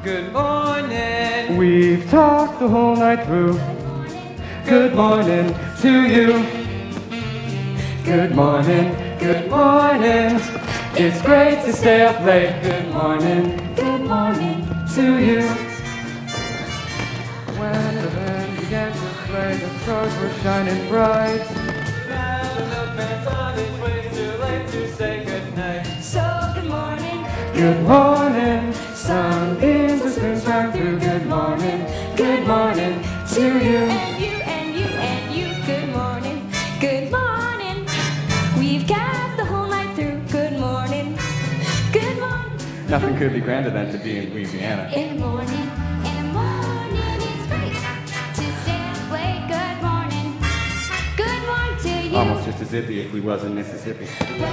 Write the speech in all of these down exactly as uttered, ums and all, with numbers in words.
Good morning. We've talked the whole night through. Good morning to you. Good morning, good morning. It's great to stay up late. Good morning, good morning to you. When the band began to play, the stars were shining bright. Now the milkman's on his way, too late to say goodnight. So good morning, Good morning, sunbeams will soon shine through. Good morning, good morning to you. and you, and you, and you. Good morning, good morning. We've got the whole night through. Good morning, good morning. Nothing could be grander than to be in Louisiana. In the morning, in the morning, it's great to stay up late. Good morning, good morning to you. Almost just as zippy if we was in Mississippi. Well,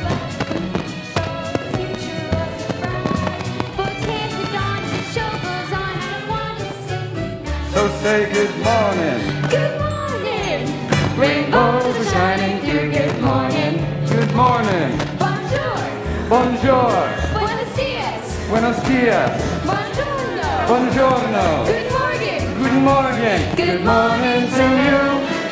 the future wasn't bright. Books hands are gone, the show goes on. I don't want to say goodnight. So say good morning. Good morning, Rainbows are shining through. Good morning. Good morning. bonjour, Bonjour. buenos dias, Buenos dias. buongiorno, Buongiorno. good morning, Good morning. Good morning to you.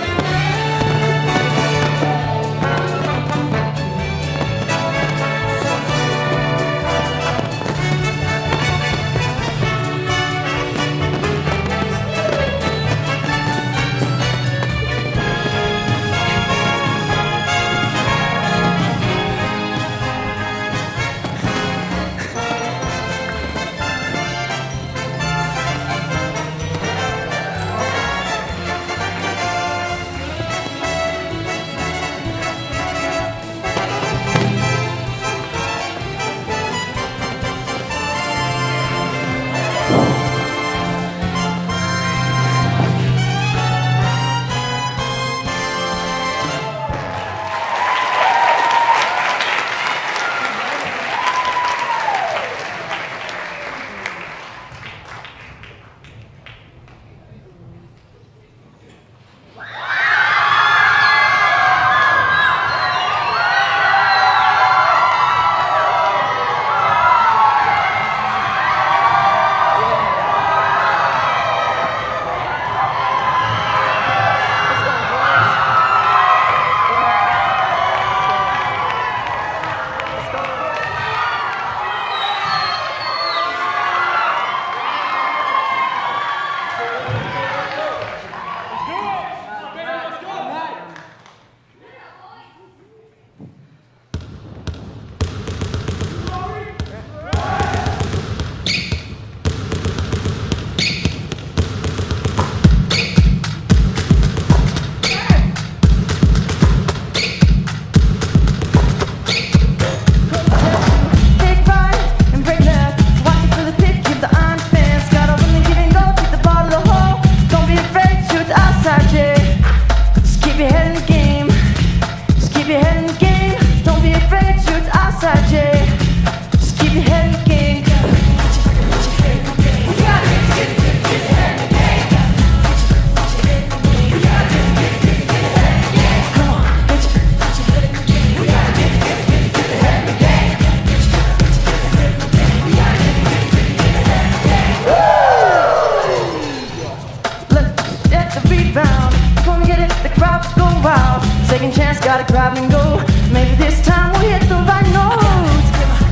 Second chance, gotta grab and go. Maybe this time we'll hit the right notes.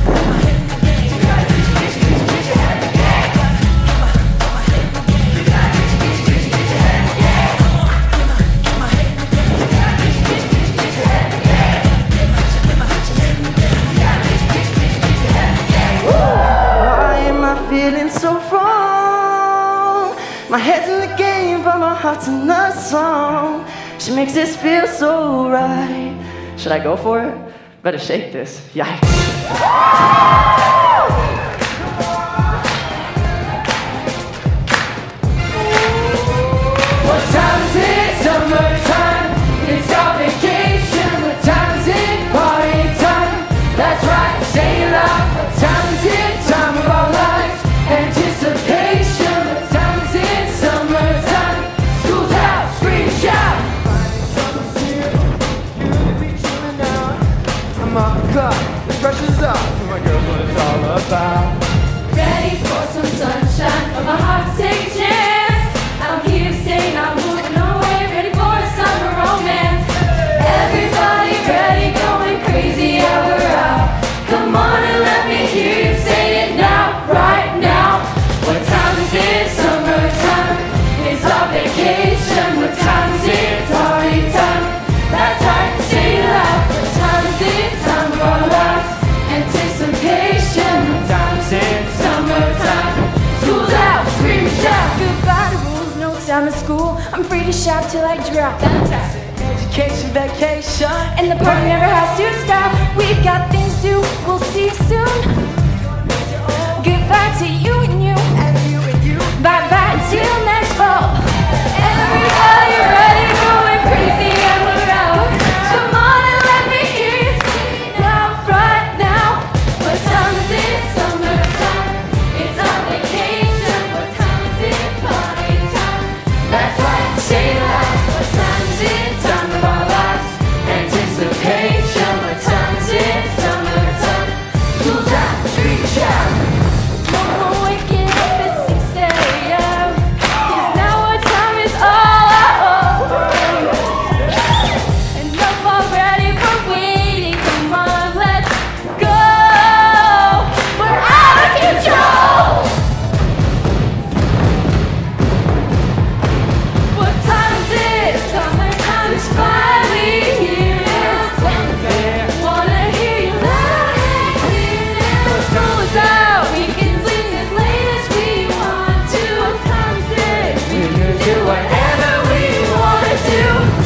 Why am I feeling so wrong? My head's in the game, but my heart's in the song. She makes this feel so right. Should I go for it? Better shake this. Yikes. What time is it? Summertime. It's our vacation. What time is it? Party time. That's right, say it loud. What time is it? Time of our lives. Anticipation. What time is it? Summertime. School's out, scream, shout. I'm off the pressure's off, and my girl's what it's all about. ready for some sun. summer school, I'm free to shout till I drop. Education, vacation, And the party never has to stop. We've got things to do, we'll see you soon. Goodbye to you and you, and you and you. bye bye until next fall. Everybody ready, going crazy and we're out. Come on and let me hear you sing out right now. What time is it? Summertime. It's on vacation. What time is it? Party time. That's right, say it loud. What time is it? Time of our lives. Anticipation. What time is it? Summertime. School's out, street shout. No more waking up at six a m 'cause now our time is all up. Enough already, we're waiting. Come on, let's go. We're out of control. What time is it? Summertime is finally here. Wanna hear you loud and clear. The school is out. We can sleep as late as we want to. What time is it? We can do whatever we wanna do.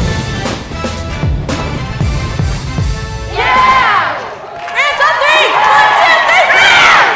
Yeah! Hands on three! One, two, three, hands!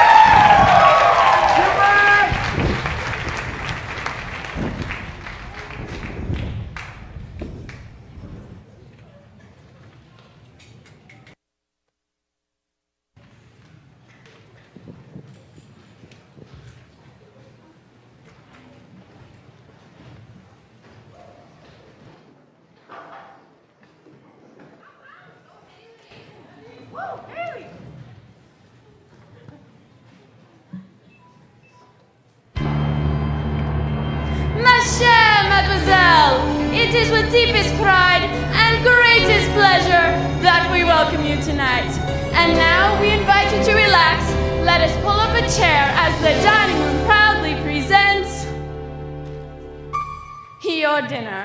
Ma chère mademoiselle, it is with deepest pride and greatest pleasure that we welcome you tonight. And now we invite you to relax. Let us pull up a chair as the dining room proudly presents your dinner.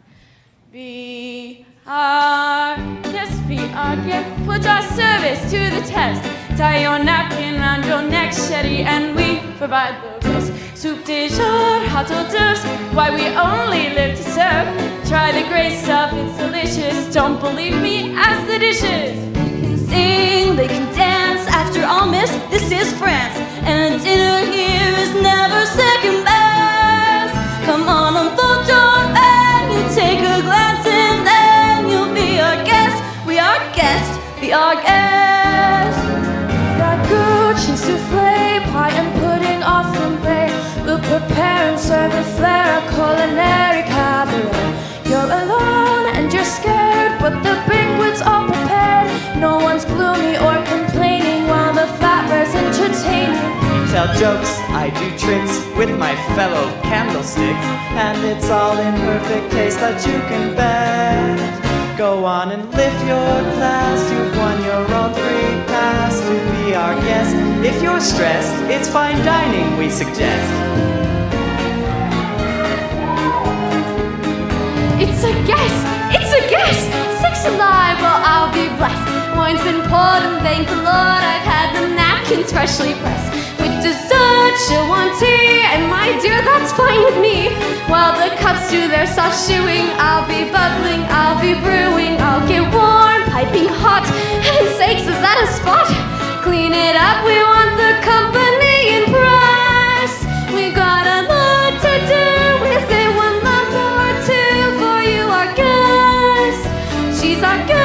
Be our guest, be our gift, put our service to the test. Tie your napkin round your neck, Shetty, and we provide the best. Soup de jour, hot hors d'oeuvres, why we only live to serve. Try the great stuff, it's delicious. Don't believe me, ask the dishes. They can sing, they can dance. After all, miss, this is France, and a dinner here is never second best. Come on, unfold your menu, take a glance, and then you'll be our guest. We are guests, be our guest. Ragout, cheese soufflé, pie and pudding off from bay. We'll prepare and serve and flair a culinary cabaret. You're alone and you're scared, but the banquet's all prepared. No one's gloomy or complaining while the flatware's entertaining. Tell jokes, I do tricks with my fellow candlesticks, and it's all in perfect taste that you can bet. Go on and lift your glass, you've won your own free pass to be our guest. If you're stressed, it's fine dining we suggest. It's a guess, it's a guess. Six alive, well I'll be blessed. Wine's been poured and thank the Lord I've had the napkins freshly pressed. With dessert, she'll want tea, and my dear, that's fine with me. While the cups do their soft shoeing, I'll be bubbling, I'll be brewing. I'll get warm, piping hot. Heaven's sakes, is that a spot? Clean it up, we want the company impressed. We got a lot to do, we say one number or two for you, our guest. She's our guest.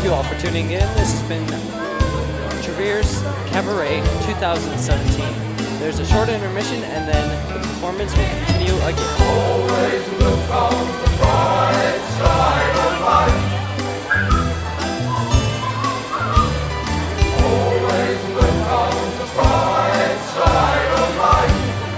you all for tuning in. This has been Trouveres Cabaret twenty seventeen. There's a short intermission and then the performance will continue again. Always look on the bright side of life. Always look on the bright side of life.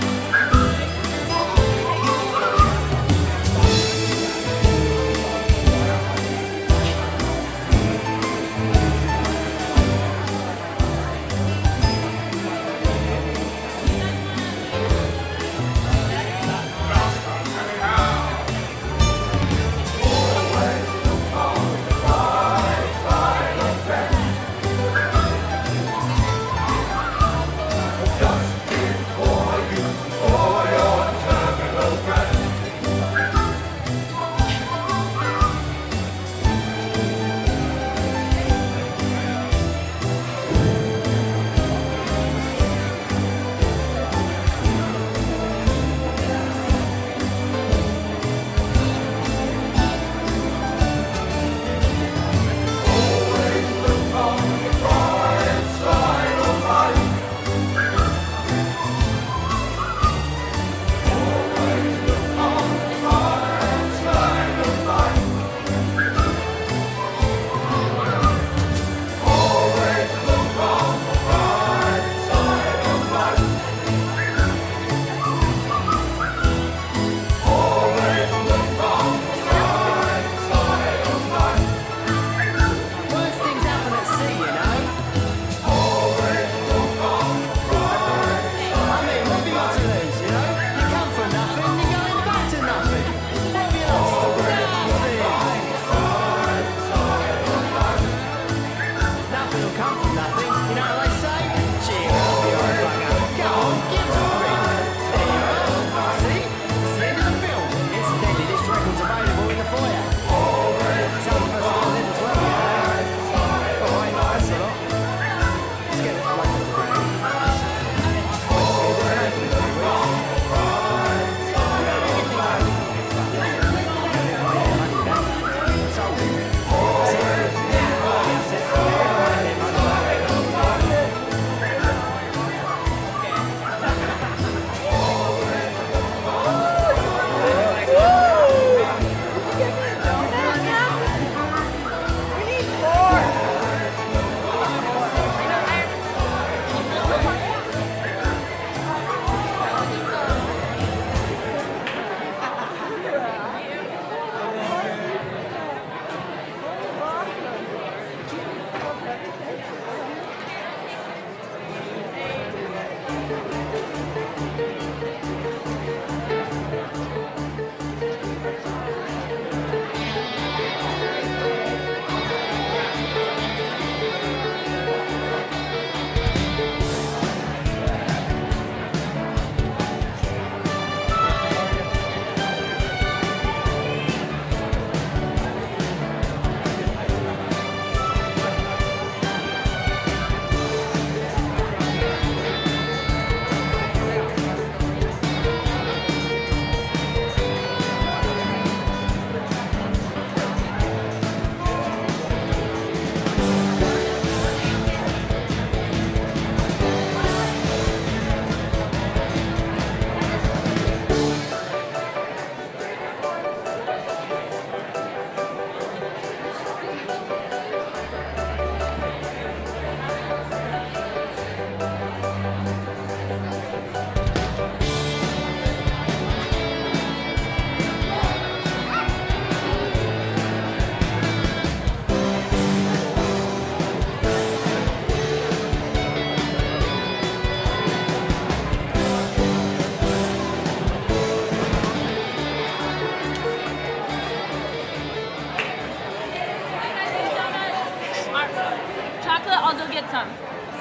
I'll go get some.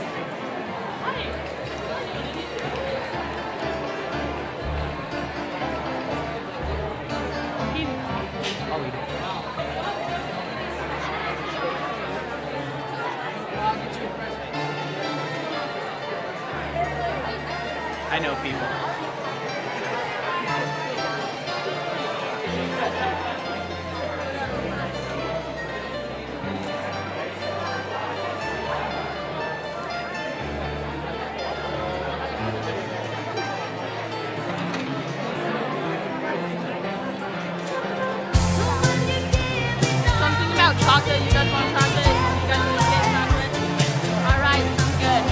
I know people. guys want chocolate? You guys want to get chocolate? All right, sounds good.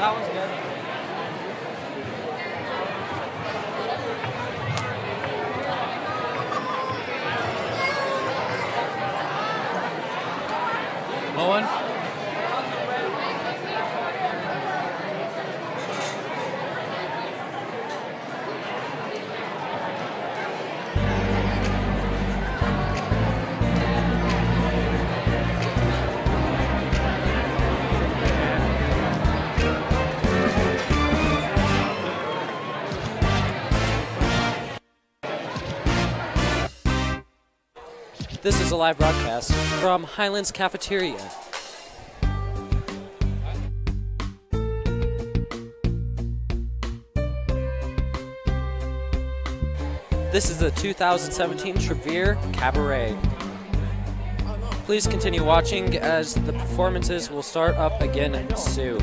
That was good. Owen? This is a live broadcast from Highland's Cafeteria. This is the two thousand seventeen Trouveres Cabaret. Please continue watching as the performances will start up again soon.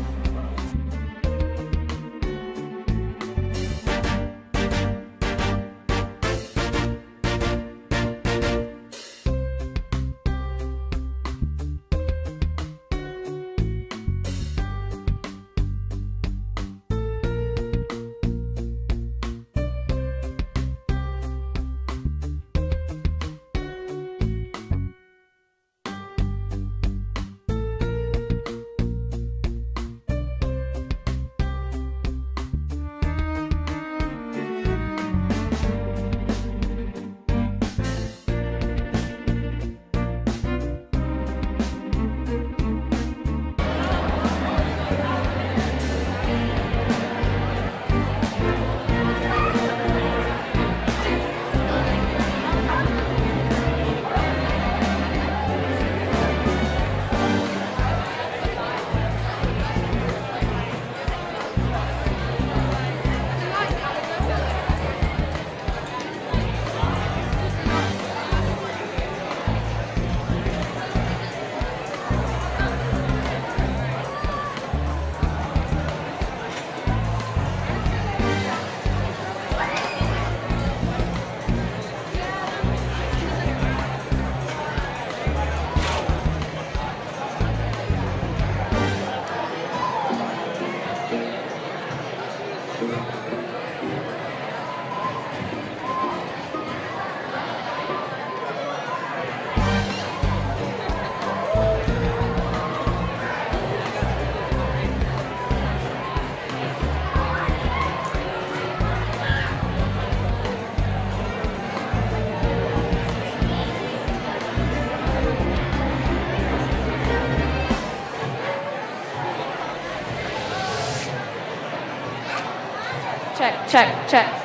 Check, check, check.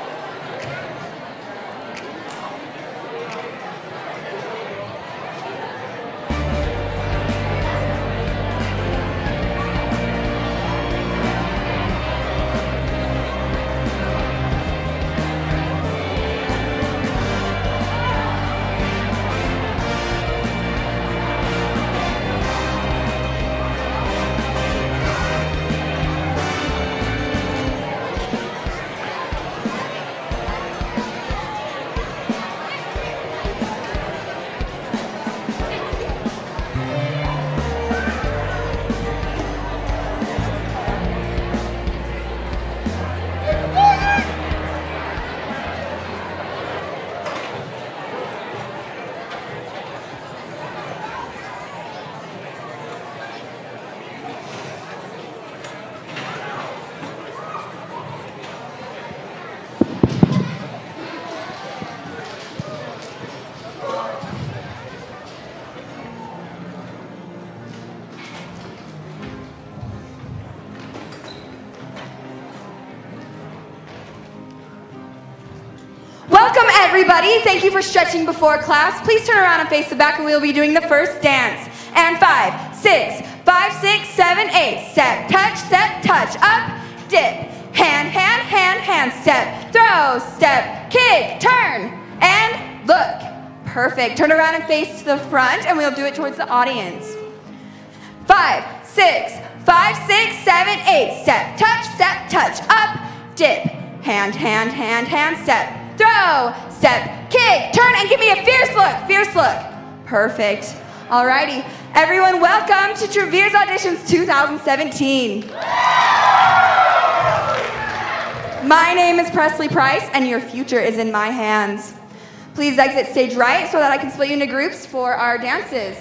Welcome everybody, thank you for stretching before class. Please turn around and face the back and we'll be doing the first dance. And five, six, five, six, seven, eight. Step, touch, step, touch, up, dip. Hand, hand, hand, hand, step, throw, step, kick, turn, and look. Perfect, turn around and face to the front and we'll do it towards the audience. Five, six, five, six, seven, eight. Step, touch, step, touch, up, dip. Hand, hand, hand, hand, step. Throw, step, kick, turn, and give me a fierce look, fierce look. Perfect. Alrighty, everyone welcome to Trouveres Auditions two thousand seventeen. My name is Presley Price, and your future is in my hands. Please exit stage right so that I can split you into groups for our dances.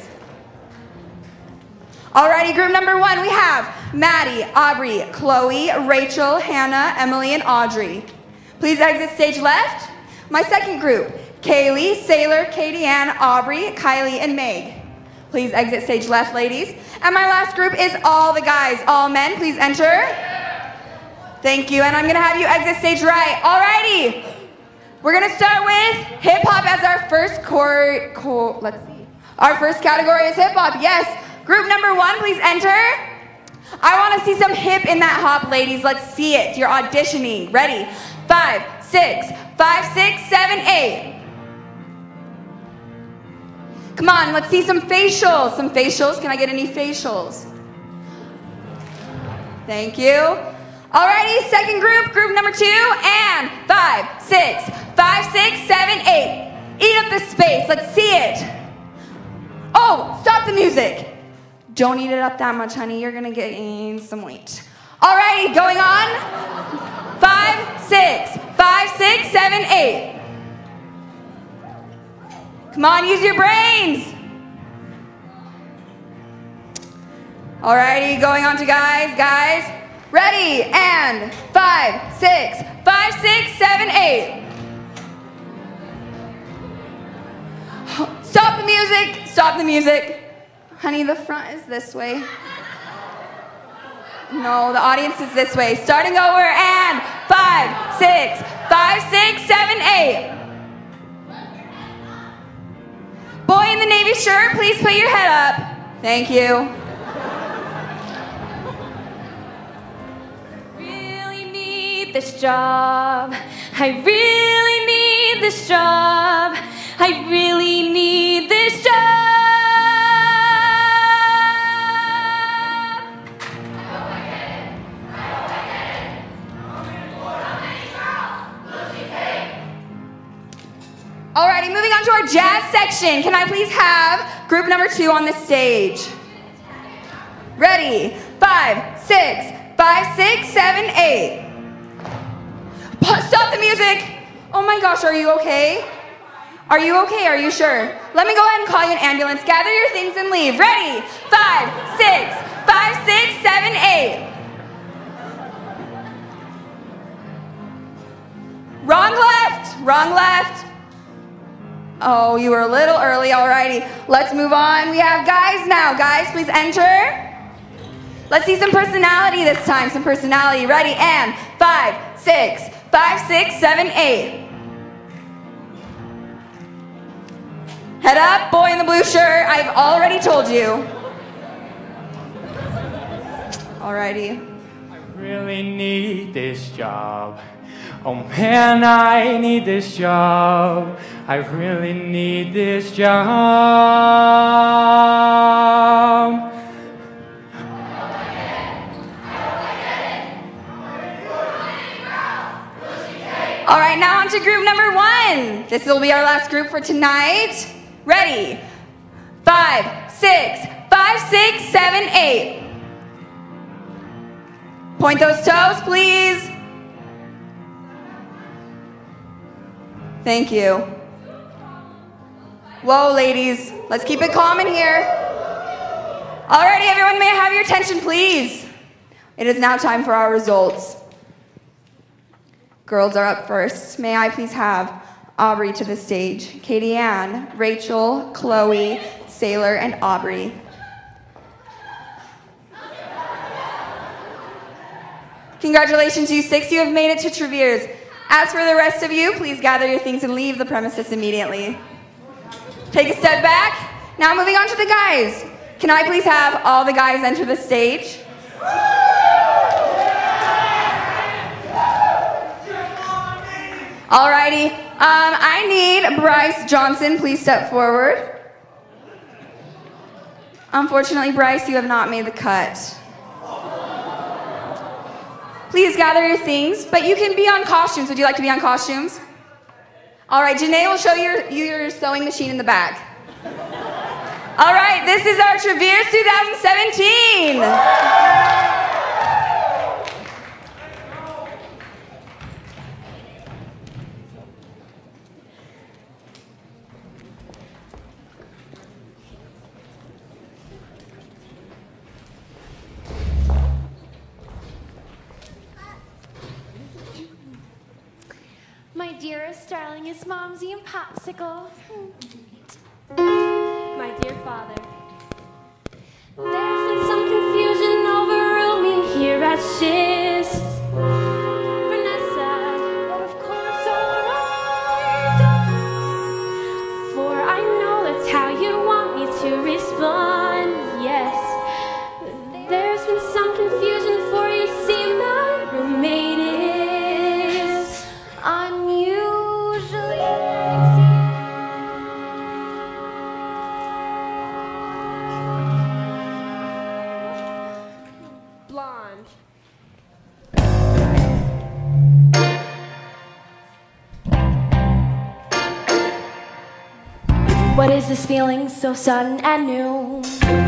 Alrighty, group number one, we have Maddie, Aubrey, Chloe, Rachel, Hannah, Emily, and Audrey. Please exit stage left. My second group, Kaylee, Sailor, Katie Ann, Aubrey, Kylie, and Meg. Please exit stage left, ladies. And my last group is all the guys, all men. Please enter. Thank you, and I'm gonna have you exit stage right. Alrighty, we're gonna start with hip hop as our first core, core, let's see. Our first category is hip hop, yes. Group number one, please enter. I wanna see some hip in that hop, ladies. Let's see it, you're auditioning. Ready? Five, six, five, six, seven, eight. Come on, let's see some facials. Some facials, can I get any facials? Thank you. Alrighty, second group, group number two, and five, six, five, six, seven, eight. Eat up the space, let's see it. Oh, stop the music. Don't eat it up that much, honey, you're gonna gain some weight. Alrighty, going on. Five, six, five, six, seven, eight. Come on, use your brains. Alrighty, going on to guys, guys. Ready, and five, six, five, six, seven, eight. Stop the music, stop the music. Honey, the front is this way. No, the audience is this way. Starting over, and five, six, five, six, seven, eight. Boy in the navy shirt, please put your head up. Thank you. This job, I really need this job, I really need this job. I hope I get it, I hope I get it. How many girls will she take? Alrighty, moving on to our jazz section. Can I please have group number two on the stage? Ready? Five, six, five, six, seven, eight. Stop the music! Oh my gosh, are you okay? Are you okay? Are you sure? Let me go ahead and call you an ambulance. Gather your things and leave. Ready? Five, six, five, six, seven, eight. Wrong left, wrong left. Oh, you were a little early, alrighty. Let's move on. We have guys now. Guys, please enter. Let's see some personality this time, some personality. Ready? And five, six, five, six, seven, eight. Head up, boy in the blue shirt. I've already told you. Alrighty. I really need this job. Oh man, I need this job. I really need this job. All right, now on to group number one. This will be our last group for tonight. Ready? Five, six, five, six, seven, eight. Point those toes, please. Thank you. Whoa, ladies, let's keep it calm in here. Alrighty, everyone, may I have your attention, please? It is now time for our results. Girls are up first. May I please have Aubrey to the stage, Katie Ann, Rachel, Chloe, Sailor, and Aubrey. Congratulations, you six. You have made it to Trouveres. As for the rest of you, please gather your things and leave the premises immediately. Take a step back. Now moving on to the guys. Can I please have all the guys enter the stage? Alrighty, um, I need Bryce Johnson, please step forward. Unfortunately, Bryce, you have not made the cut. Please gather your things, but you can be on costumes. Would you like to be on costumes? All right, Janae will show you your, your sewing machine in the back. All right, this is our Trouveres twenty seventeen. dearest darling is Momsy and Popsicle. My dear father, there's been some confusion over rooming here at Shiz. Vanessa, but of course alright. For I know that's how you want me to respond, yes. There's been some confusion for you see my roommate is unusually blonde. What is this feeling so sudden and new?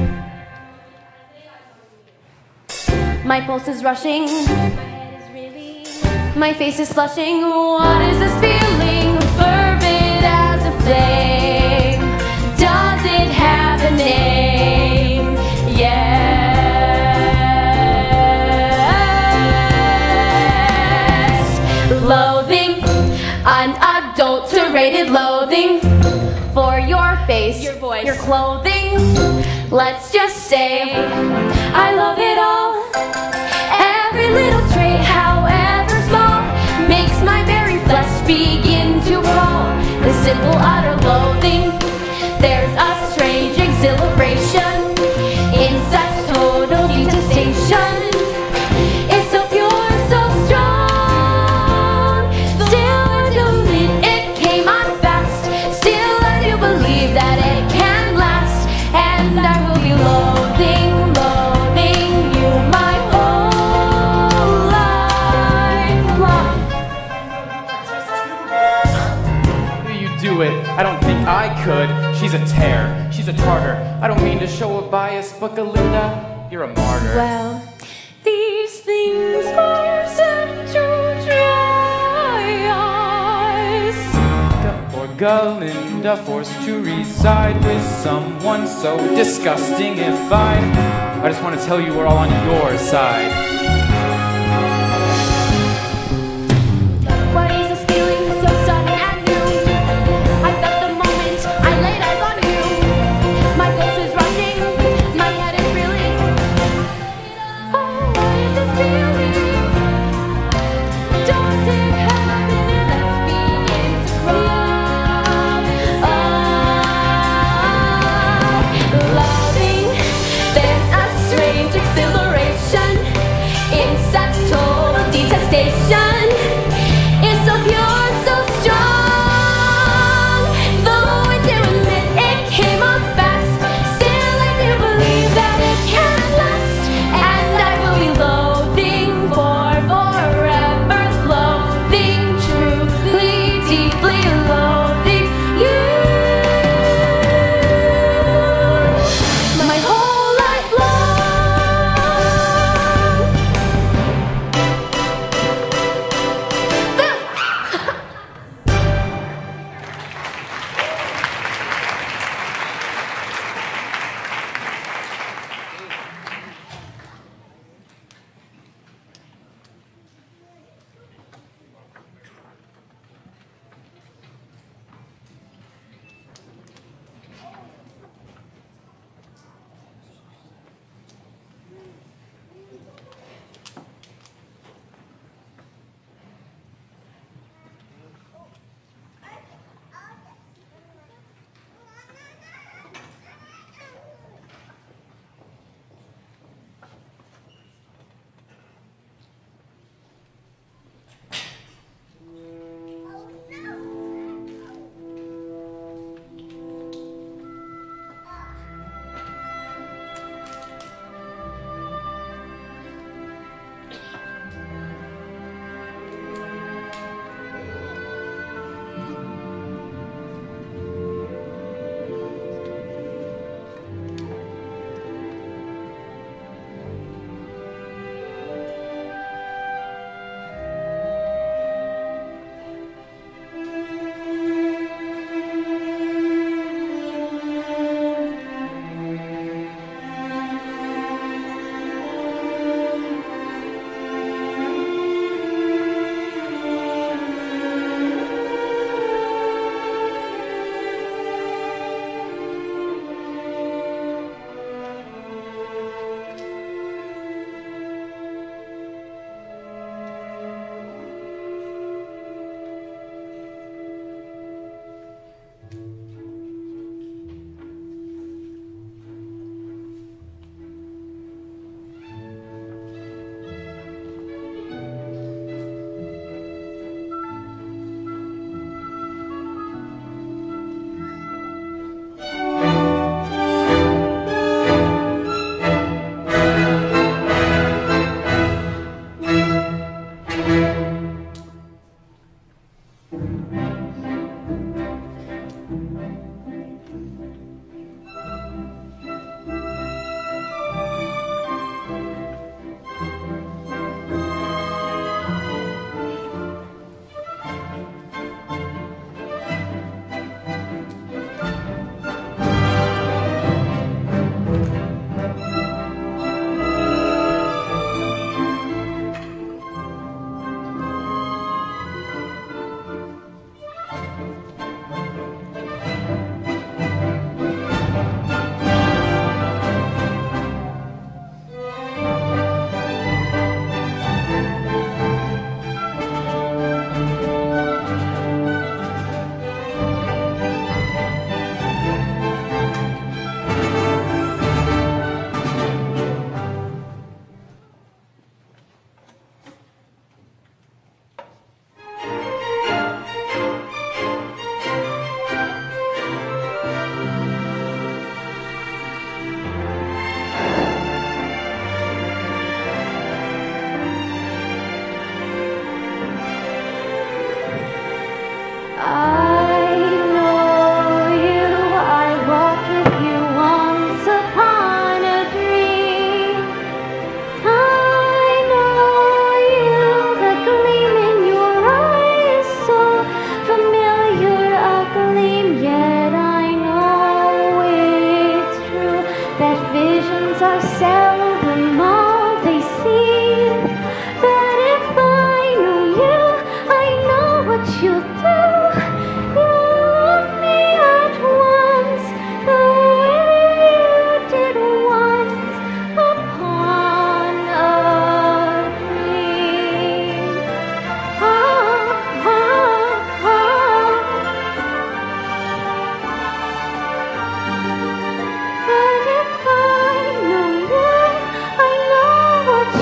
My pulse is rushing, my head is reeling, my face is flushing. What is this feeling, fervent as a flame? Does it have a name? Yes. Loathing, unadulterated loathing for your face, your voice, your clothing. Let's just say I love it all. Every little trait, however small, makes my very flesh begin to crawl. The simple utter loathing, there's a strange exhilaration in such total detestation. It's so pure, so strong. Still I do believe it came on fast. Still I do believe that it can last. And I will be loathing, loathing you my whole life long. You do it. I don't think I could. She's a tear. She's a tartar. I don't mean to show a bias, but Galinda, you're a martyr. Well, these things are sent to try us. Or Galinda forced to reside with someone so disgusting. If I, I just want to tell you we're all on your side. What is this feeling so sudden and new? I felt the moment I laid eyes on you. My pulse is rushing, my head is reeling. Oh, what is this feeling? Does it happen? Let's begin to crawl. Oh, loathing, there's a strange exhilaration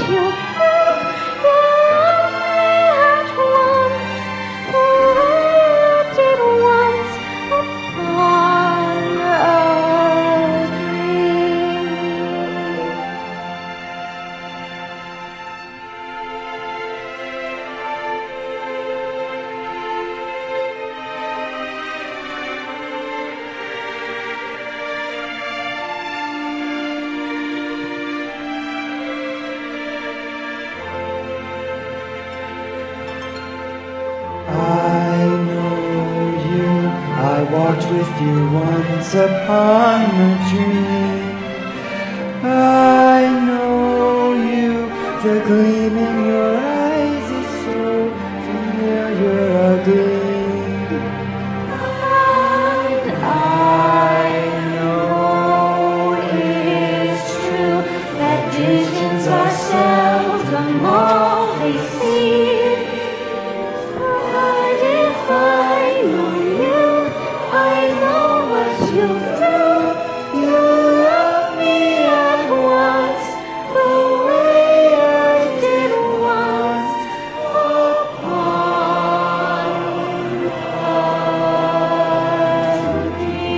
you love me at once, the way I did once upon a dream. I know you, I walked with you once upon a dream. I know you, the gleam in your eyes is so familiar a gleam. And I know it's true that visions are seldom all they seem. But if I know you, I know what you'll do. You'll love me at once, the way I did once upon a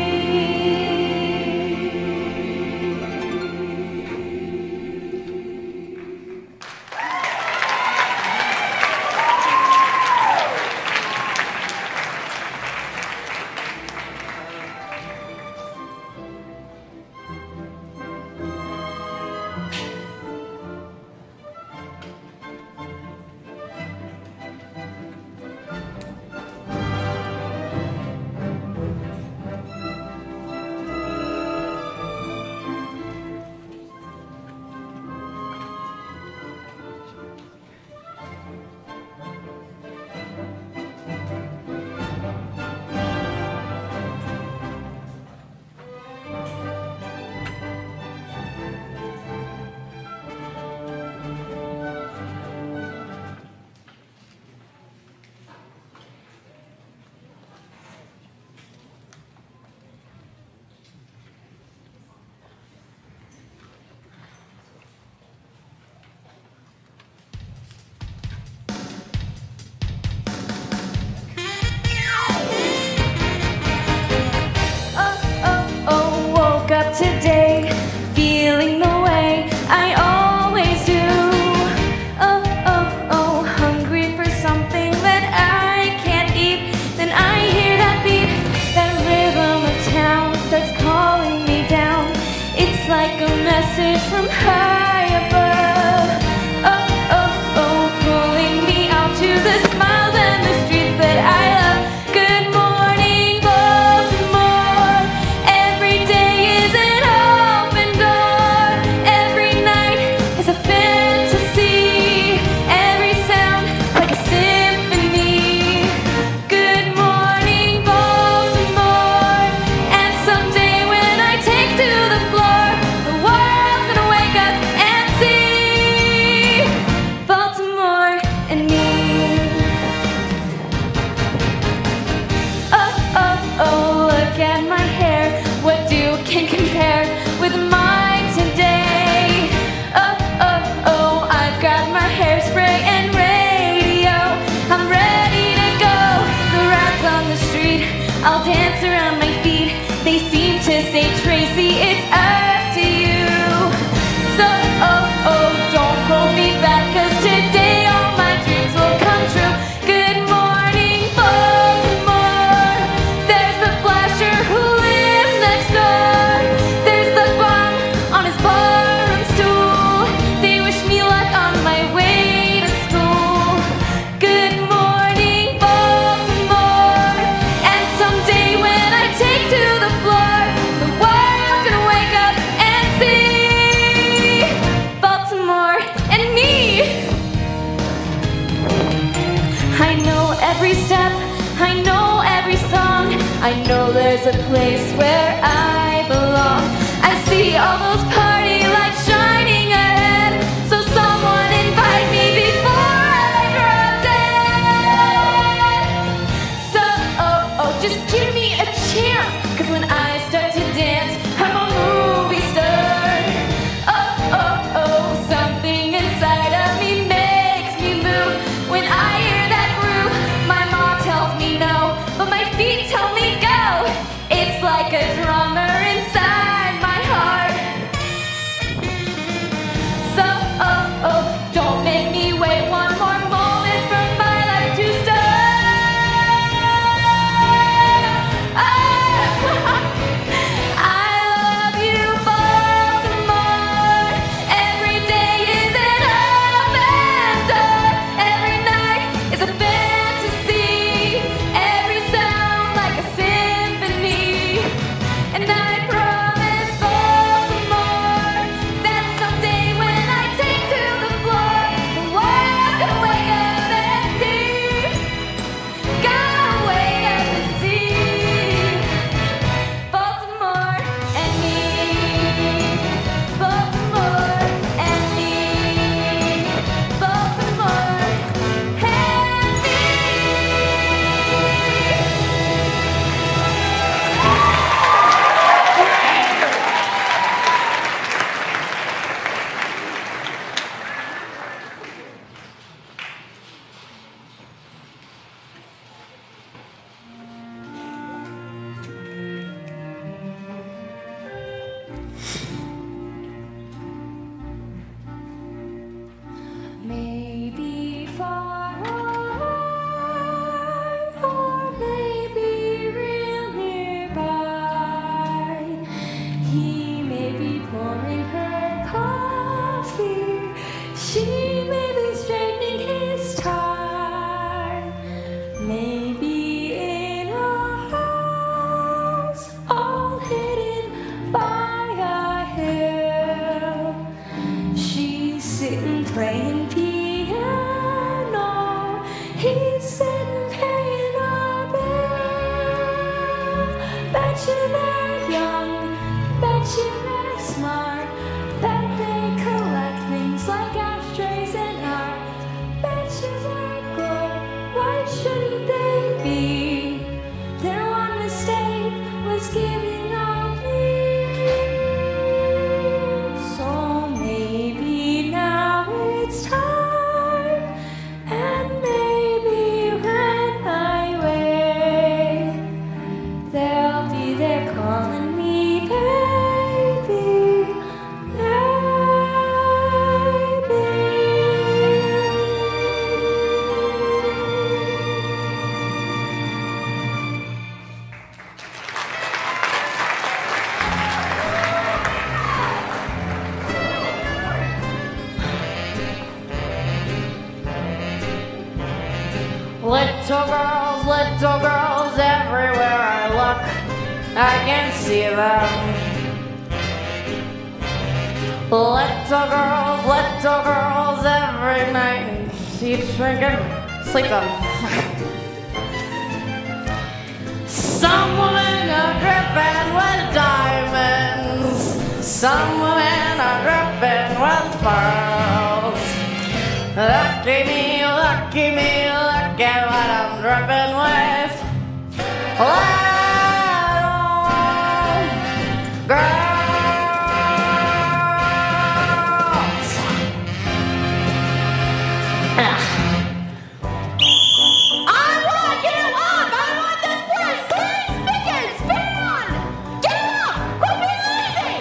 up today, feeling the way I always do. Oh, oh, oh, hungry for something that I can't eat. Then I hear that beat, that rhythm of town starts calling me down. It's like a message from high above. Oh, oh, oh, pulling me out to the smiles and the streets that I love. Good morning, Baltimore. Every day is an open door. Every night is a fantasy. Every sound like a symphony. Good morning, Baltimore. And someday when I take to the floor, the world's gonna wake up and see Baltimore and me. Oh, oh, oh, look at my hair. What do can compare with mine today? Oh, oh, oh, I've got my hairspray and radio. I'm ready to go. The rats on the street, I'll dance around my feet. They seem to say, Tracy, it's up to you. So, oh, oh, don't hold me back, 'cause today all my dreams will come true. Good morning, Baltimore. There's the flasher who lives next door. There's the bum on his barroom stool. They wish me luck on my way to school. Good morning, Baltimore. And someday when I take to the floor, the world's gonna wake up and see Baltimore and me. I know every step, I know every song. I know there's a place where I belong. I see all those party lights shining ahead. So someone invite me before I drop dead. So, oh, oh, just give me a chance, 'cause when I start to dance, I'm a movie star. Oh, oh, oh, something inside playing piano. He's sitting paying a bill. Bet you they're young, bet you they're smart, bet they collect things like ashtrays and art. Bet you they're good, why shouldn't they be? Their one mistake was giving up me. So maybe now it's time, and maybe when I wait, they'll be there calling me baby, baby. Little girls, little girls, everywhere I look, I can see them. Little girls, little girls, every night, each drinking, sleep them. Some women are dripping with diamonds, some women are dripping with pearls. Lucky me, lucky me, look at what I'm dripping with. Little girls. I want you up! I want this place clean, spigot, span! Get up! Quit being lazy!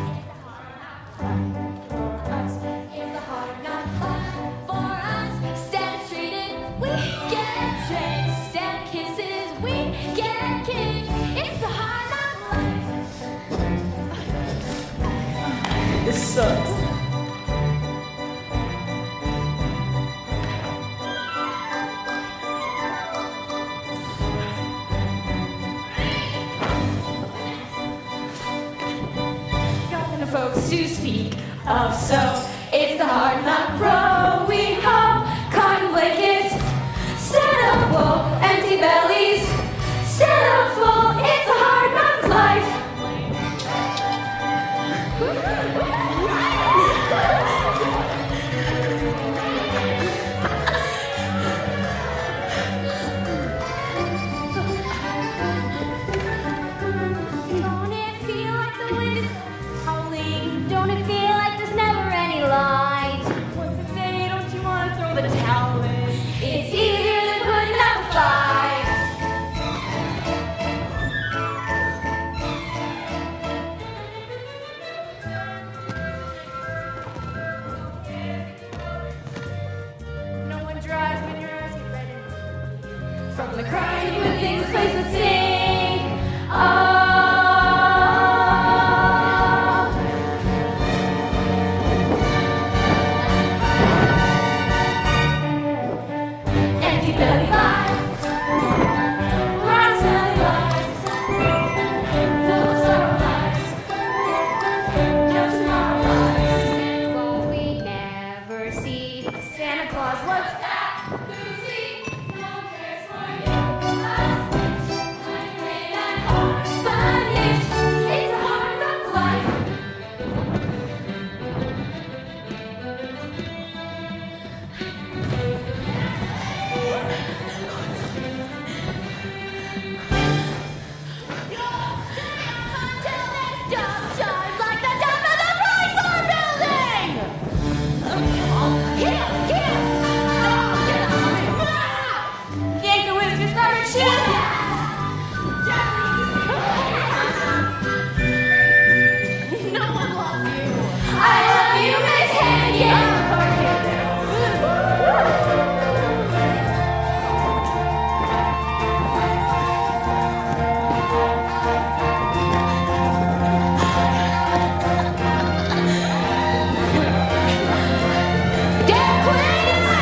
It's a hard knock life for us. Stand treated, we get tricked. Stand kisses, we get kicked. It's the hard knock life. This sucks. Got the folks to speak of, so it's the hard knock row. We hop cotton blankets, stand up full, empty bellies, stand up full. It's a hard knock life. Don't it feel like the wind is howling? Don't it feel like there's never any light? What's the day? Don't you want to throw the towel in? It's easier than putting up a fight. No one drives when your eyes get red. From the crying when things place to sing. Oh. Empty belly lies, rock belly lies, full of sorrow lies, just tomorrow lies. Santa Claus we never see. Santa Claus, what's that? Lucy, no one cares for you. Us, I'm great at orphanage. It's a hard knock life. Until this dumb shines like the dumb of the Chrysler Building. Get up, get up. No, get up. Yank the whiskers from your shoe. No one loves you. I love you, Miss Hannigan. Of course you do. Get clean!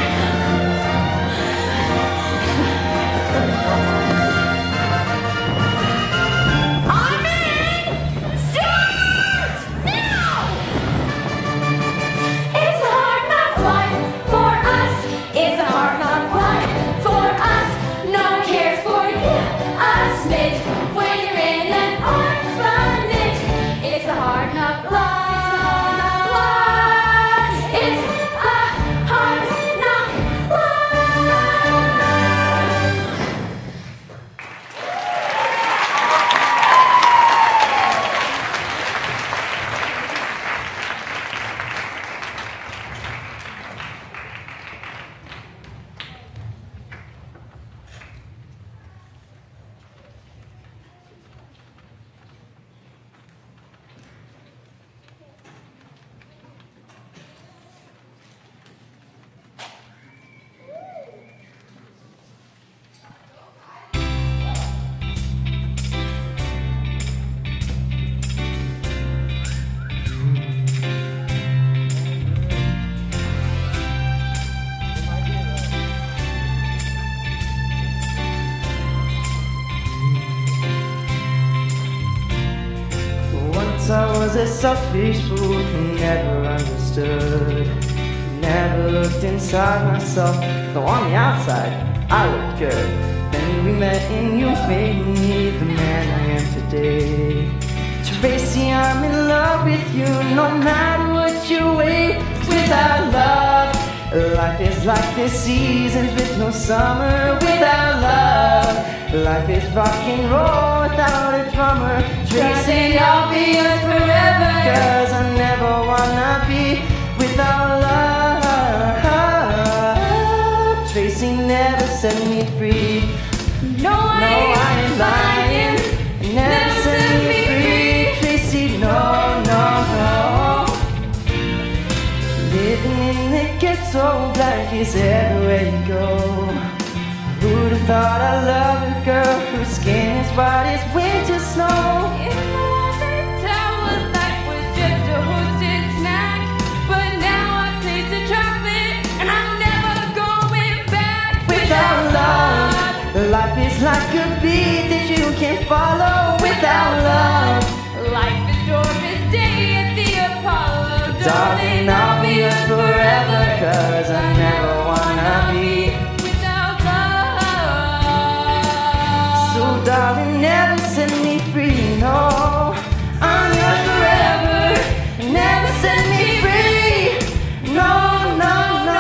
a selfish fool who never understood. Never looked inside myself, though on the outside I looked good. Then we met and you made me the man I am today. Tracy, I'm in love with you, no matter what you weigh. Without love, life is like the seasons with no summer. Without love, life is rock and roll without a drummer. Tracy, I'll be yours forever, cause I never wanna be without love. Tracy never set me free. No, I No, I ain't lying. Never set me free. Tracy, no, no, no. Living in the ghetto, black is everywhere you go. Who'd have thought I love a girl whose skin is white as winter snow? In the tower, life was just a hosted snack. But now I taste the chocolate, and I'm never going back. Without love, life is like a beat that you can't follow. Without love, Life is Doris Day at the Apollo. darling, I'll be yours forever, cause I never wanna be. Without love. So darling, never set me free, no. I'm yours forever, never set me free. No, no, no.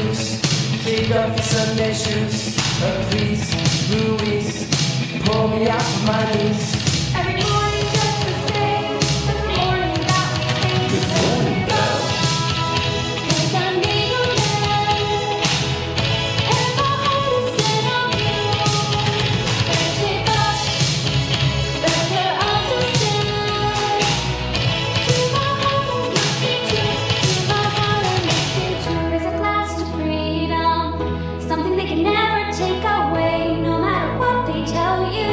loose. Kick off your Sunday shoes. Oh, please, Louise, pull me out from my knees. Every morning just the same, since the morning that we came. Good morning, girl. Cause I need a man, and my heart is set on you. There's a thought that I understand. To my heart I must be true, to my heart I must be true. There's a glass to freedom, something they can never take away, no matter what they tell you.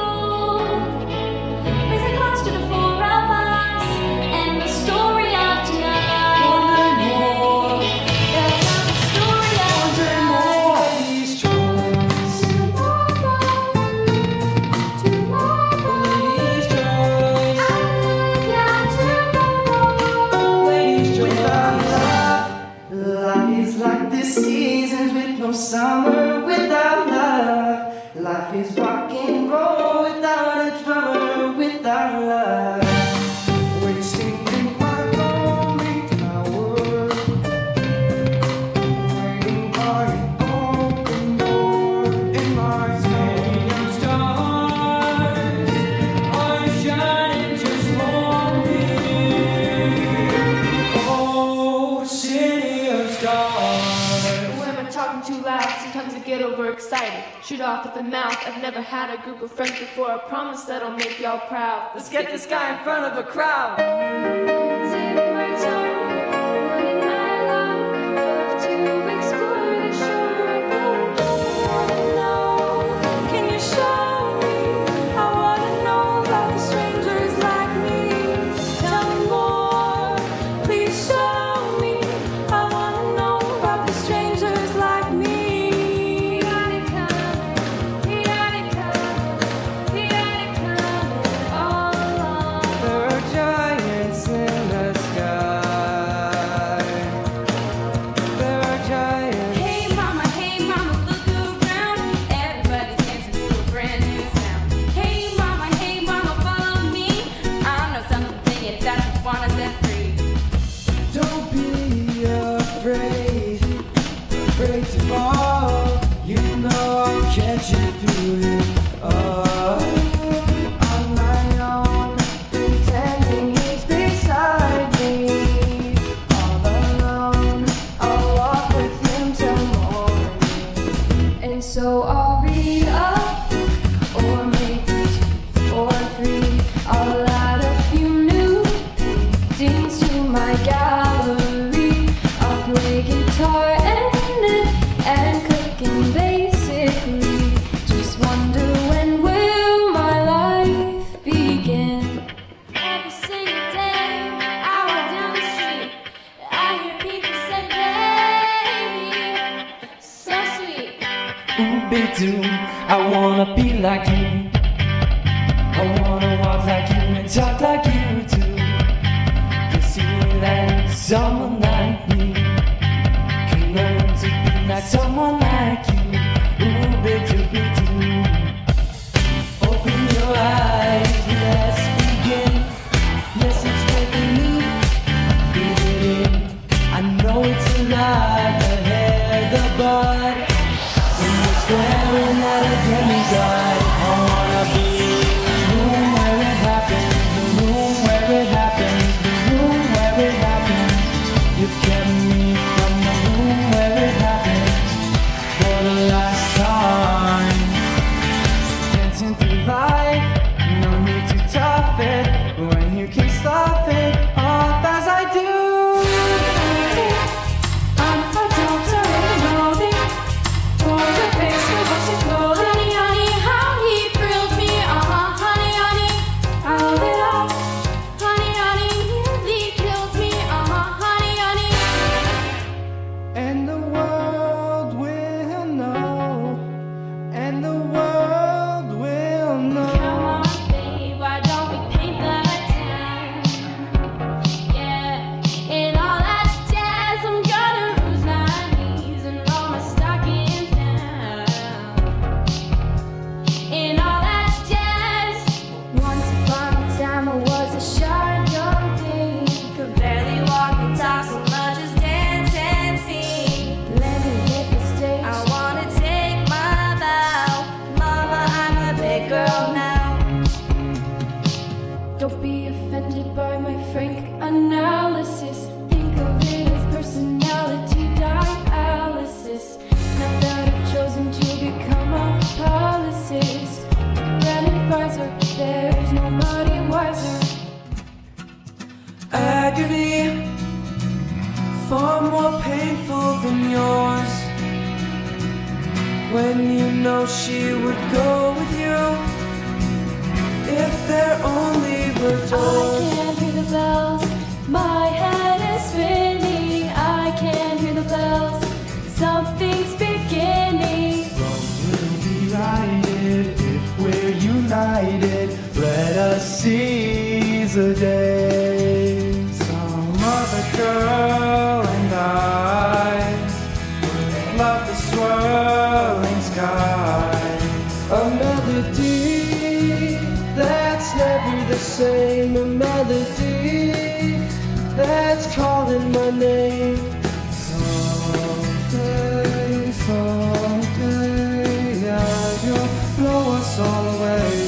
Raise a glass to the four of us and the story of tonight. One day more. Let's tell the story of One day tonight. more. Ladies' choice. Tomorrow, tomorrow, Ladies' choice. I live yeah, tomorrow. Ladies' choice. Without love, life is like the seasons with no summer. Without love, life is rock and roll without a drummer. Without love, wasting in my lonely tower, waiting for an open door in my soul. Stars are shining just for me. Oh, city of stars. When I'm talking too loud, sometimes I get overexcited. Shoot off at the mouth. I've never had a group of friends before. I promise that I'll make y'all proud. Let's get this guy in front of a crowd. Take my time, wouldn't I love to explore the shore above? I wanna know, can you show me? I wanna know about the strangers like me. Tell me more, please show me. I wanna know about the strangers like me. Got it coming, got it coming, got it coming all along. There are giants in the sky. There are giants. Hey mama, hey mama, look around. Everybody's dancing to a brand new sound. Hey mama, hey mama, follow me. I know something that I wanna set free. Don't be afraid, afraid to fall. You know I'll catch you through it all. On my own, pretending he's beside me. All alone, I'll walk with him till morning. And so I'll read up, or maybe two or three. I'll add a few new paintings to my gallery. I'll play guitar and knit and cook and basically just wonder, when will my life begin? Every single day I walk down the street, I hear people say, baby, so sweet. Ooh, big doom, I wanna be like you. I wanna walk like you and talk like you do. You see that someone like me can learn to be like someone like you. Ooh, big doom, big doom. Open your eyes, let's begin. Yes, it's with me. Breathe it in. I know it's a lie, the hair, the bud. We're staring at a demigod. I wanna be the room where it happens, the room where it happens, the room where it happens. You've kept me from the room where it happens for the when you know she would go with you if there only were doors. I can't hear the bells, my head is spinning. I can't hear the bells, something's beginning. Rome will be righted if we're united. Let us seize the day. Some other girl and I would love the swirling sky. A melody that's never the same. A melody that's calling my name. Someday, someday, yeah, you'll blow us all away.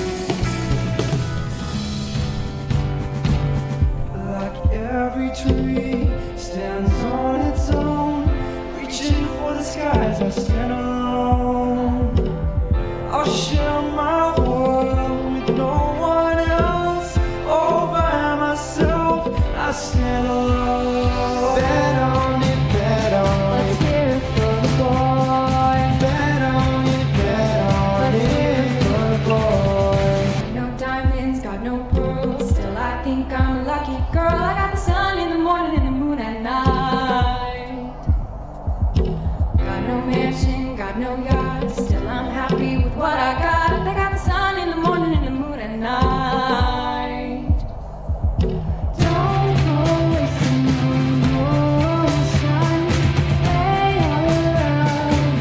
Like every tree stands on its own, reaching for the skies, I stand alone. I'll share my world with no one else. All by myself, I stand alone. Bet on it, bet on Let's it. hear it for the boy. Bet on it, bet on Let's hear it. it for the boy. No diamonds, got no pearls. Still, I think I'm a lucky girl. I got the sun in the morning and the moon at night. Got no mansion, got no yacht. Still, I'm happy with what I got. I got the sun in the morning and the moon at night. Don't go wasting no more sun. Lay around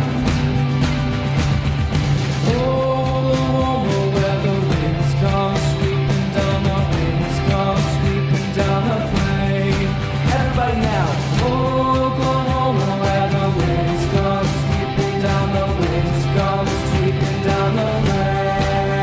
Oh, where the winds come sweeping down, the winds come sweeping down the plain. Everybody now, Oklahoma, where the winds come sweeping down, the winds come sweeping down the plain.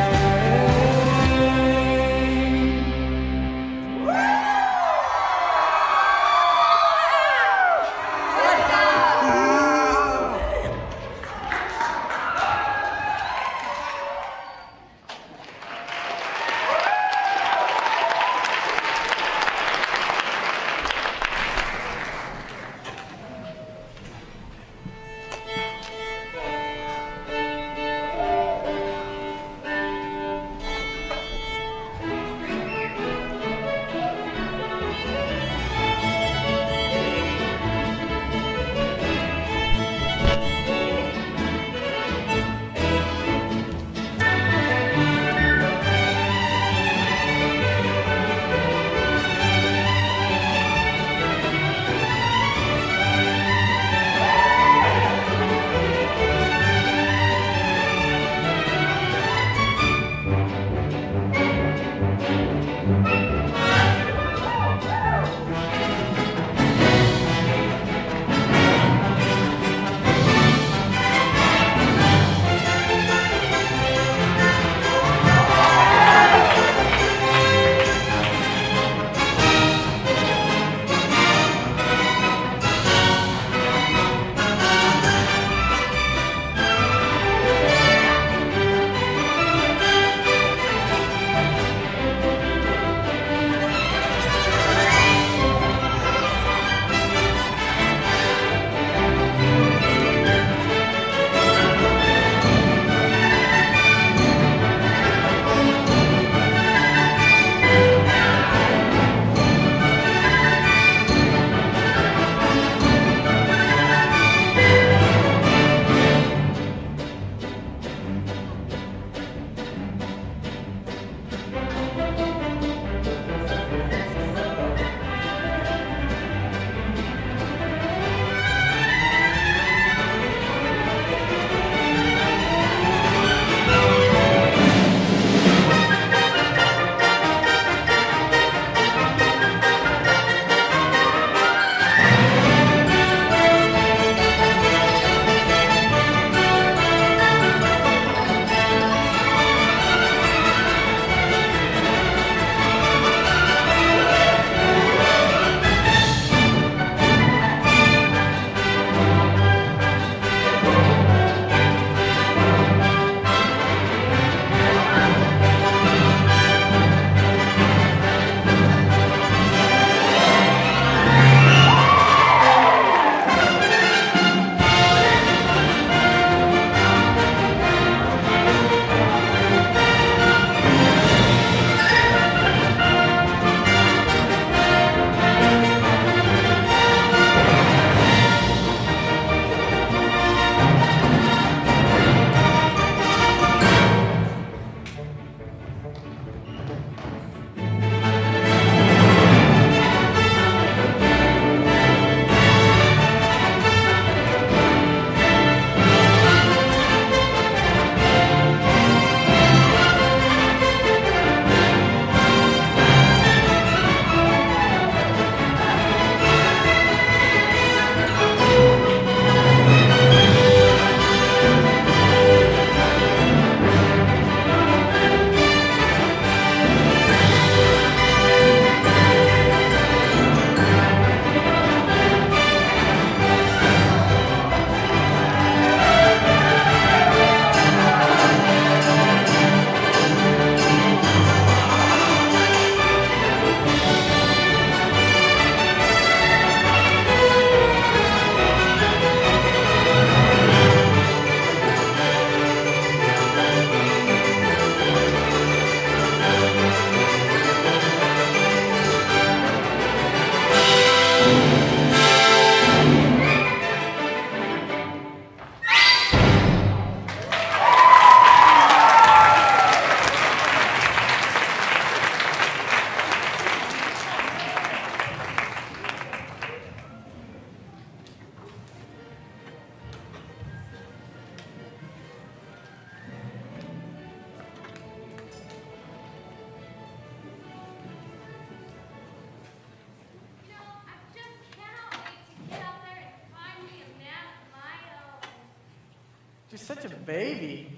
You're such a baby.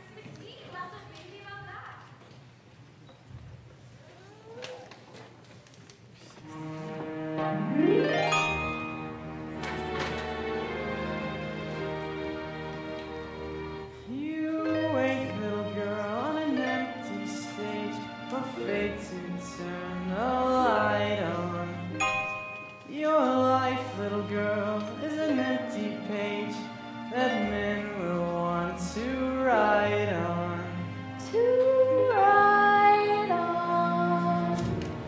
You wait, little girl, on an empty stage for fate to turn the light on. Your life, little girl, is an empty page that men will want to write on. To ride on.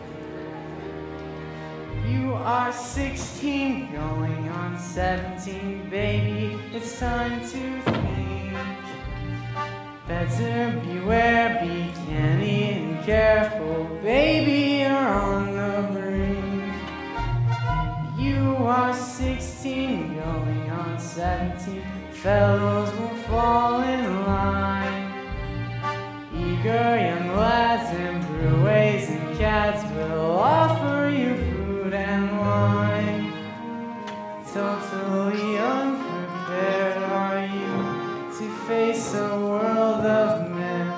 You are sixteen, going on seventeen, baby. It's time to think. Better beware, be canny and careful, baby. You're on the brink. You are sixteen, going on seventeen. Fellows will fall in line. Eager young lads and brewers and cats will offer you food and wine. Totally unprepared are you to face a world of men.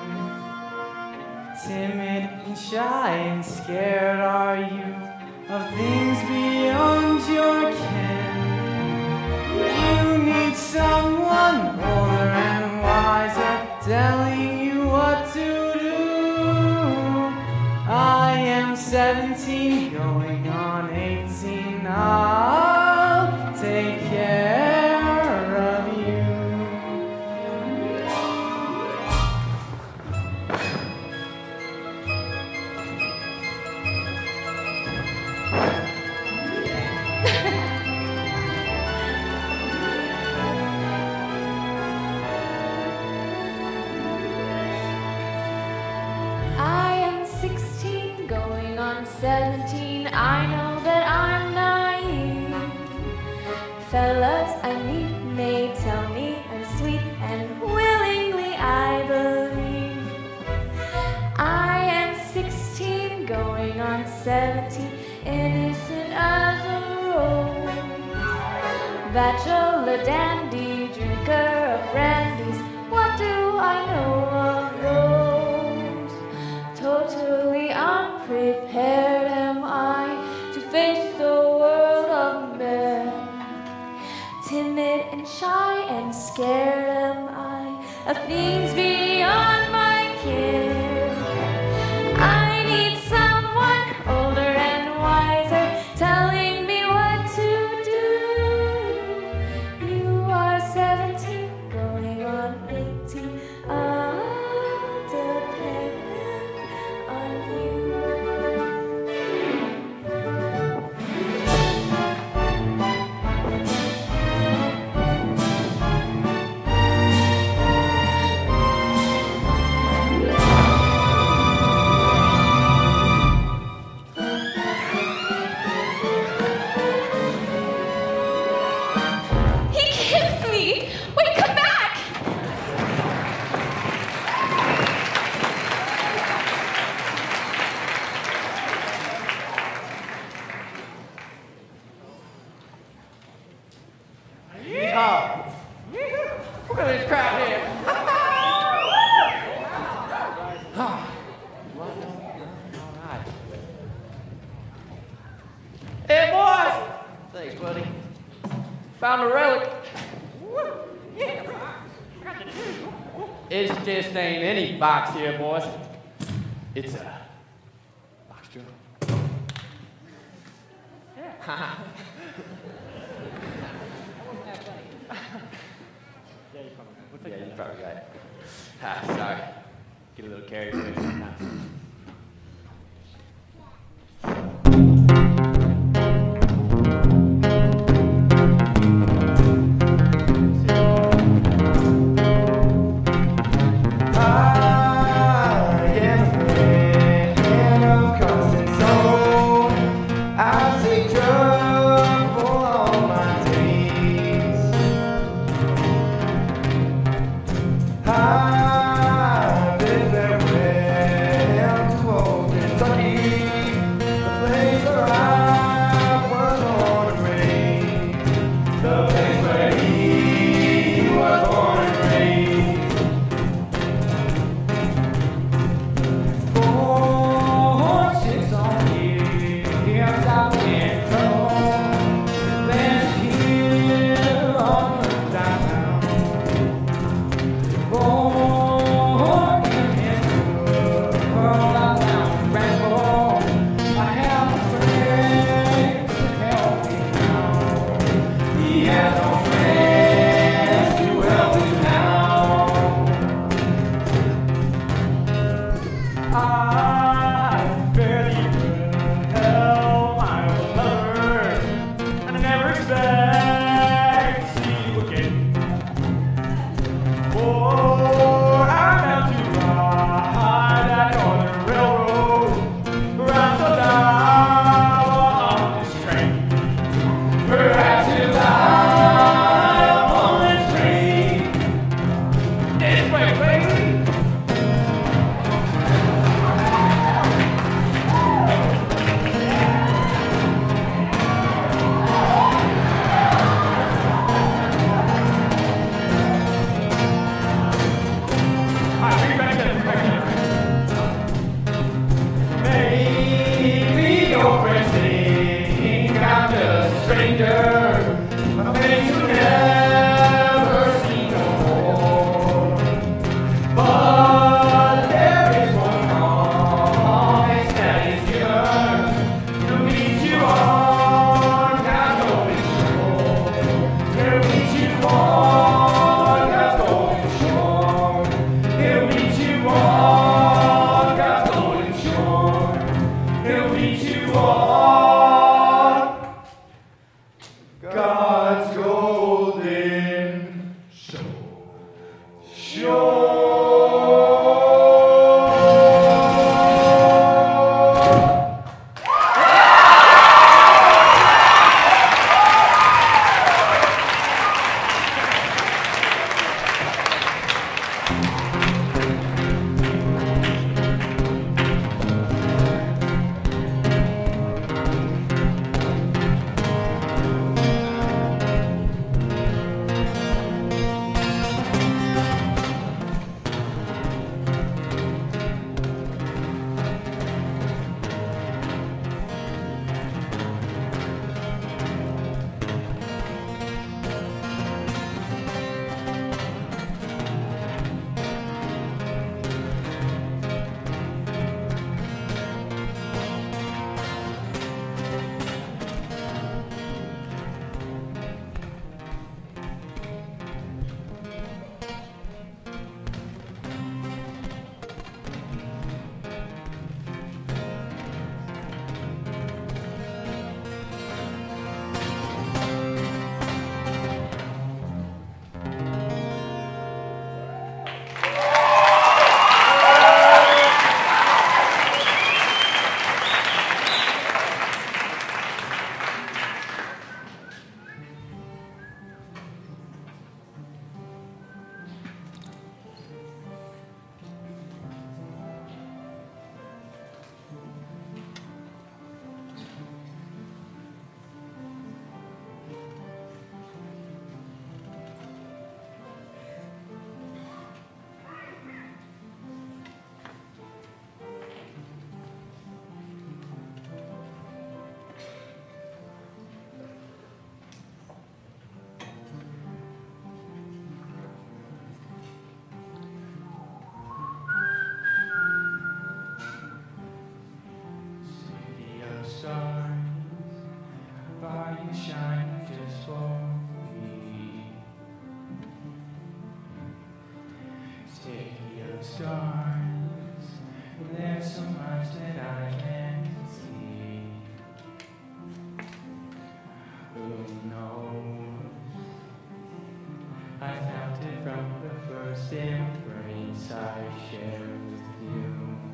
Timid and shy and scared are you of things beyond your ken. You need someone older and wiser telling you what to do. I am seventeen, going on eighteen. I'll take care of you. I am sixteen, going on seventeen. I know that I'm naive. Fellas I meet may tell me I'm sweet, and willingly I believe. I am sixteen, going on seventeen, innocent as a rose. Bachelor, dandy, drinker of brandies, what do I know of those? Totally unprepared am I to face the world of men. Timid and shy and scared am I of things beyond my ken. I need someone older and wiser telling me what to do. You are seventeen, going on eighteen. I'll depend on you. He kissed me! Wait, come back! Yeehaw! Look at this crowd here. Alright. Hey, boys! Thanks, buddy. Found a relic. It just ain't any box here, boys. It's a box drum. Yeah. Yeah, you probably got it. Ah, sorry. Get a little carried away sometimes. I've been farewell to old Kentucky. The place where he was born and raised. stars. There's so much that I can't see. Who knows? I felt it from the first embrace I shared with you.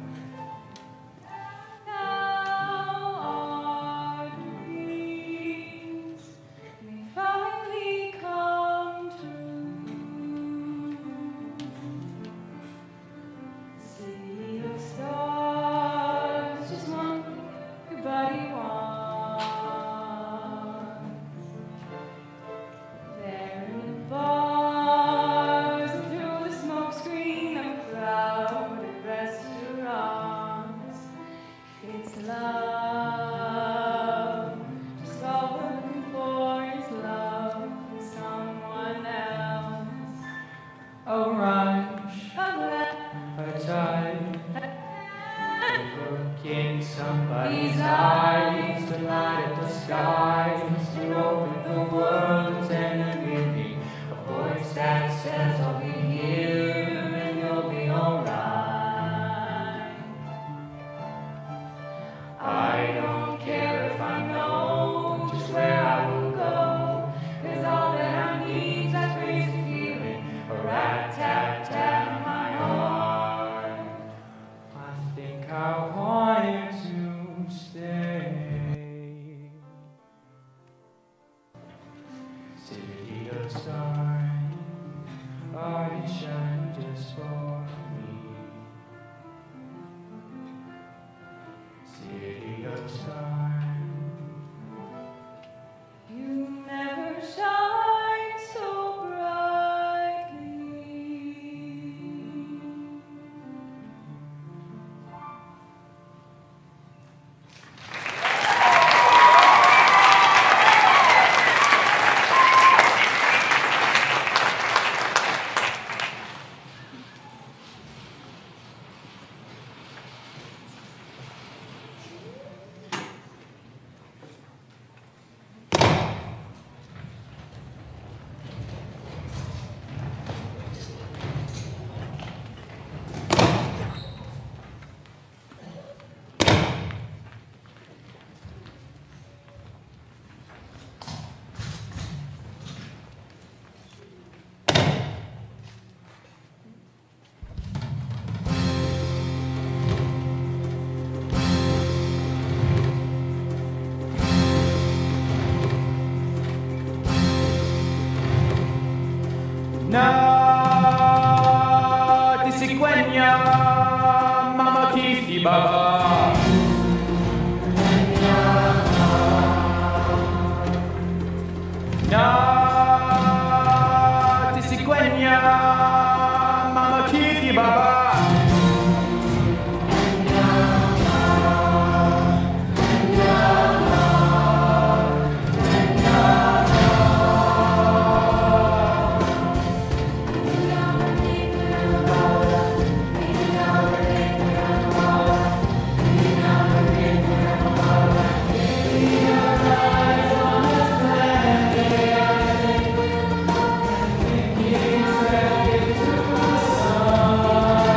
Na tisikwenye mama kifi baba. Na tisikwenye mama kifi baba. Thank you.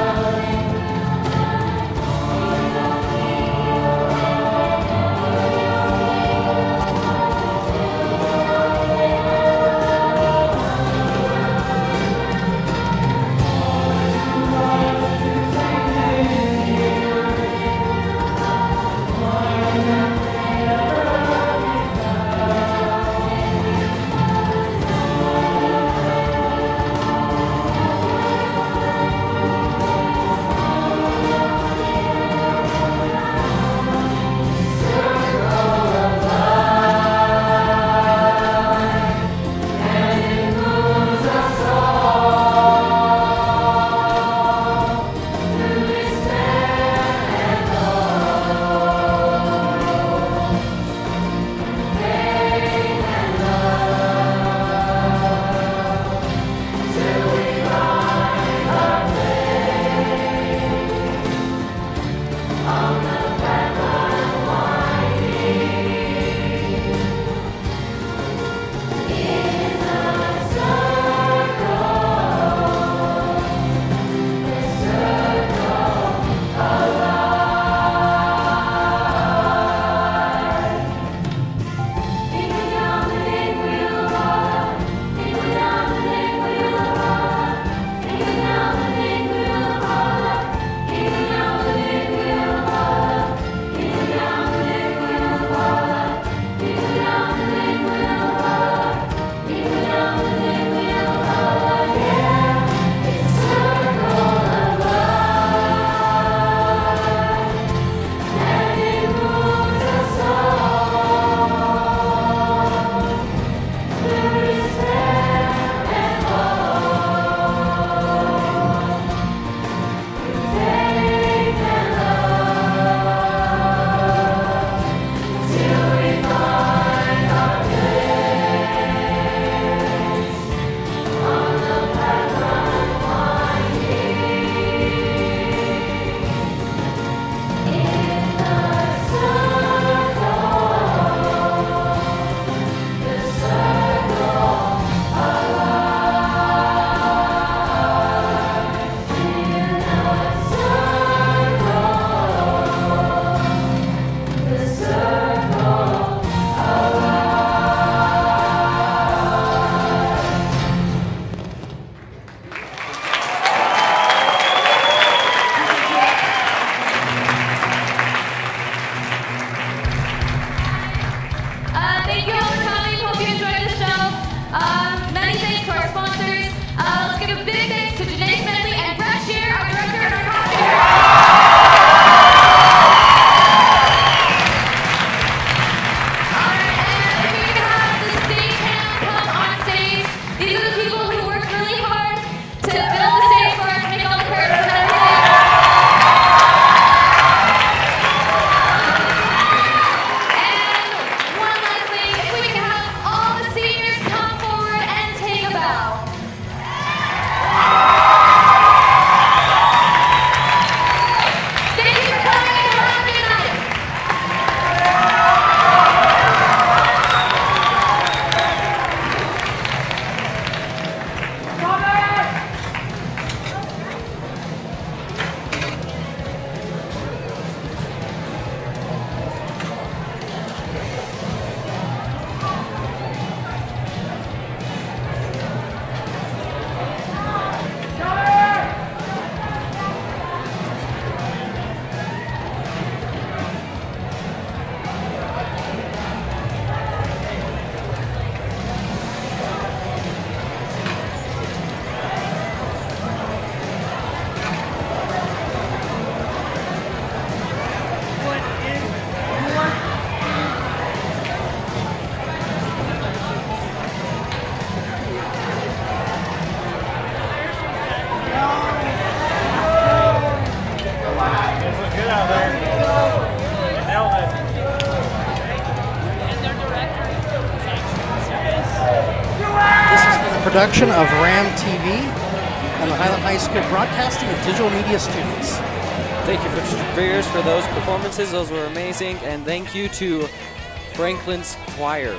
production of RAM T V and the Highland High School Broadcasting and Digital Media students. Thank you for Trouveres for those performances. Those were amazing. And thank you to Franklin's Choir.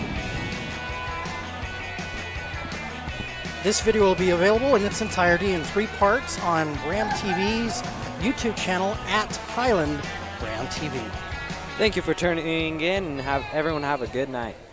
This video will be available in its entirety in three parts on RAM T V's YouTube channel at Highland RAM T V. Thank you for tuning in and have everyone have a good night.